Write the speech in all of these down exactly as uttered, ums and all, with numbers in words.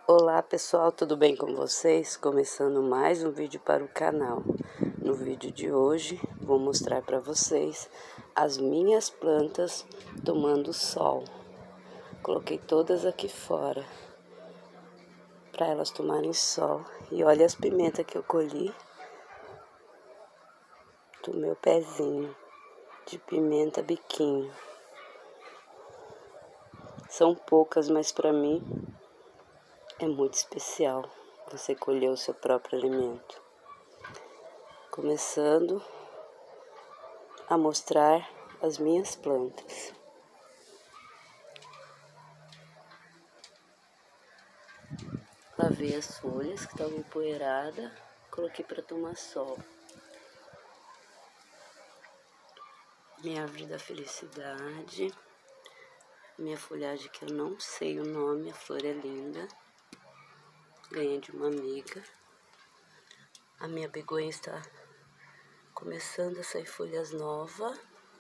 Olá pessoal, tudo bem com vocês? Começando mais um vídeo para o canal. No vídeo de hoje vou mostrar para vocês as minhas plantas tomando sol. Coloquei todas aqui fora para elas tomarem sol. E olha as pimentas que eu colhi do meu pezinho de pimenta biquinho. São poucas, mas para mim é muito especial você colher o seu próprio alimento. Começando a mostrar as minhas plantas. Lavei as folhas que estavam empoeiradas, coloquei para tomar sol. Minha árvore da felicidade, minha folhagem que eu não sei o nome, a flor é linda. Ganhei de uma amiga. A minha begonha está começando a sair folhas novas.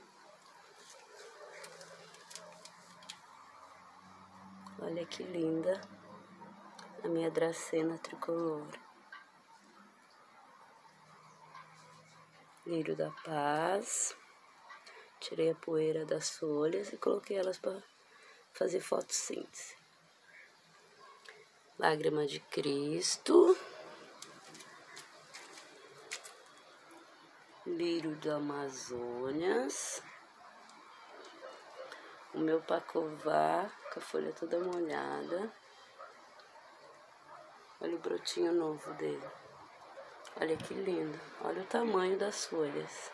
Olha que linda a minha dracena tricolor. Lírio da paz. Tirei a poeira das folhas e coloquei elas para fazer fotossíntese. Lágrima de Cristo. Lírio do Amazonas. O meu pacová com a folha toda molhada. Olha o brotinho novo dele. Olha que lindo. Olha o tamanho das folhas.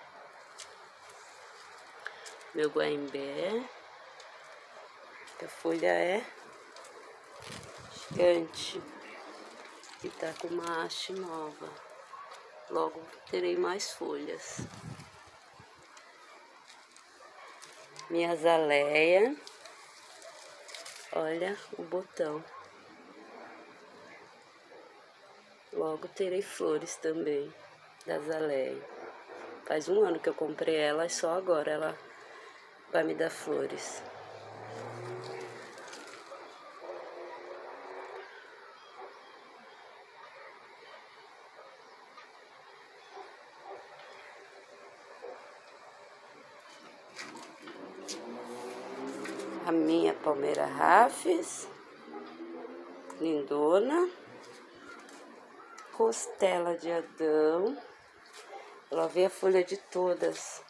Meu guaimbé. A folha é gigante. E tá com uma haste nova. Logo terei mais folhas. Minha azaleia. Olha o botão. Logo terei flores também da azaleia. Faz um ano que eu comprei ela e só agora ela vai me dar flores. A minha palmeira rafis, lindona. Costela de Adão. Eu lavei a folha de todas.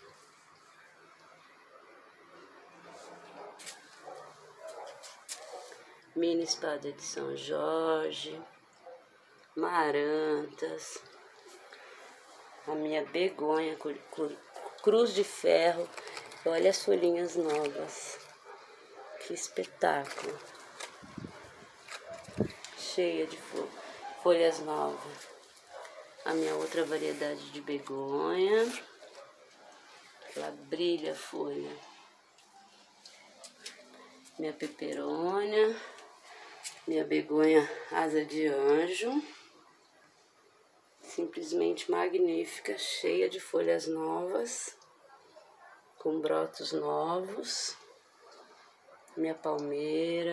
Mini espada de São Jorge. Marantas. A minha begonha, cruz de ferro. Olha as folhinhas novas. Que espetáculo. Cheia de folhas novas. A minha outra variedade de begonha. Ela brilha a folha. Minha peperônia. Minha begonha asa de anjo. Simplesmente magnífica, cheia de folhas novas. Com brotos novos. Minha palmeira.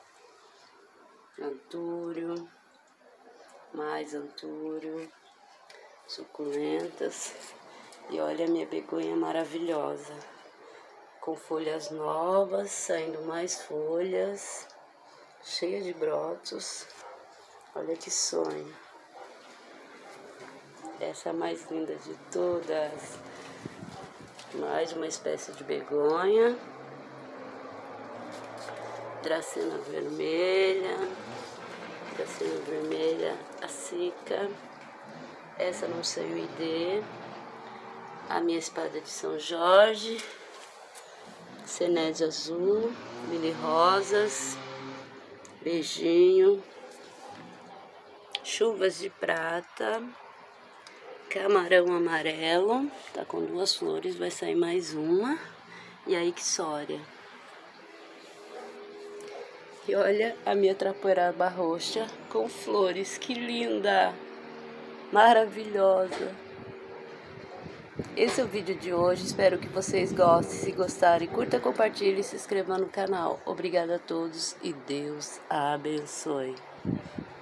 Antúrio. Mais antúrio. Suculentas. E olha a minha begonha maravilhosa. Com folhas novas, saindo mais folhas. Cheia de brotos. Olha que sonho. Essa é a mais linda de todas. Mais uma espécie de begonha. Dracena vermelha. Dracena vermelha, a cica. Essa não sei o I D. A minha espada de São Jorge. Cenésia azul. Lili rosas. Beijinho. Chuvas de prata. Camarão amarelo. Tá com duas flores, vai sair mais uma. E a ixória. E olha a minha trapoeraba roxa com flores. Que linda! Maravilhosa! Esse é o vídeo de hoje, espero que vocês gostem. Se gostarem, curta, compartilhe e se inscreva no canal. Obrigada a todos e Deus abençoe.